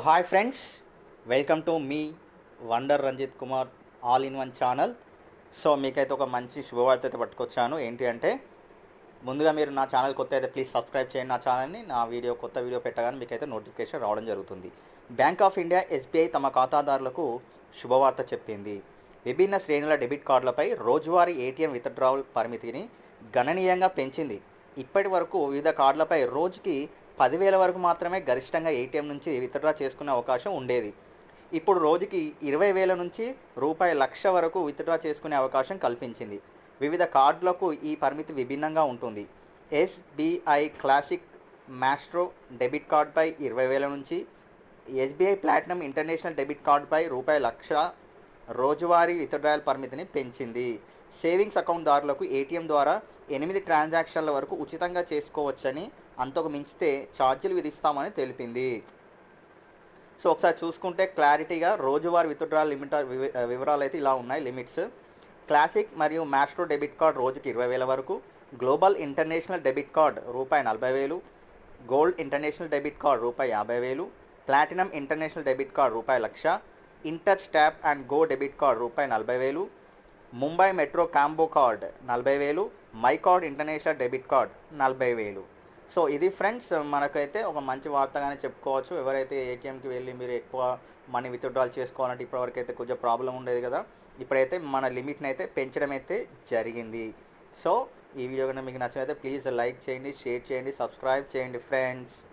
Hi friends, welcome to మీ wonder Ranjith Kumar all in one channel. So మీకైతే ఒక మంచి శుభవార్త అయితే పట్టుకొచ్చాను. ఏంటి అంటే, ముందుగా మీరు నా ఛానల్ కొత్త అయితే ప్లీజ్ సబ్స్క్రైబ్ చేయండి నా ఛానల్ని. నా కొత్త వీడియో పెట్టగానే మీకైతే నోటిఫికేషన్ రావడం జరుగుతుంది. బ్యాంక్ ఆఫ్ ఇండియా ఎస్బీఐ తమ ఖాతాదారులకు శుభవార్త చెప్పింది. విభిన్న శ్రేణుల డెబిట్ కార్డులపై రోజువారీ ఏటీఎం విత్డ్రావల్ పరిమితిని గణనీయంగా పెంచింది. ఇప్పటి వరకు వివిధ కార్డులపై రోజుకి 10,000 వరకు మాత్రమే గరిష్టంగా ఏటీఎం నుంచి విత్డ్రా చేసుకునే అవకాశం ఉండేది. ఇప్పుడు రోజుకి 20,000 నుంచి ₹1,00,000 వరకు విత్డ్రా చేసుకునే అవకాశం కల్పించింది. వివిధ కార్డులకు ఈ పరిమితి విభిన్నంగా ఉంటుంది. ఎస్బీఐ క్లాసిక్ మాస్ట్రో డెబిట్ కార్డుపై 20,000 నుంచి, ఎస్బీఐ ప్లాటినం ఇంటర్నేషనల్ డెబిట్ కార్డుపై ₹1,00,000 రోజువారీ విత్డ్రాయల్ పరిమితిని పెంచింది. సేవింగ్స్ అకౌంట్ దారులకు ఏటీఎం ద్వారా 8 ట్రాన్సాక్షన్ల వరకు ఉచితంగా చేసుకోవచ్చని, అంతకు మించితే ఛార్జీలు విధిస్తామని తెలిపింది. సో ఒకసారి చూసుకుంటే క్లారిటీగా రోజువారీ విత్డ్రాయల్ వివరాలు అయితే ఇలా ఉన్నాయి. లిమిట్స్: క్లాసిక్ మరియు మాస్ట్రో డెబిట్ కార్డ్ రోజుకి 20,000 వరకు, global international debit card ₹40,000, gold international debit card ₹50,000, platinum international debit card ₹1,00,000, inter stop and go debit card ₹40,000, Mumbai metro combo card 40,000, my card international debit card 40,000. So ఇది friends, మనకైతే ఒక మంచి వార్తగానే చెప్పుకోవచ్చు. ఎవరైతే ఏటీఎంకి వెళ్ళి మీరు ఎక్కువ మనీ విత్డ్రాల్ చేసుకోవాలంటే ఇప్పటివరకు అయితే కొంచెం ప్రాబ్లం ఉండేది కదా, ఇప్పుడైతే మన లిమిట్ని అయితే పెంచడం అయితే జరిగింది. సో ఈ వీడియో కనుక మీకు నచ్చినైతే ప్లీజ్ లైక్ చేయండి, షేర్ చేయండి, సబ్స్క్రైబ్ చేయండి ఫ్రెండ్స్.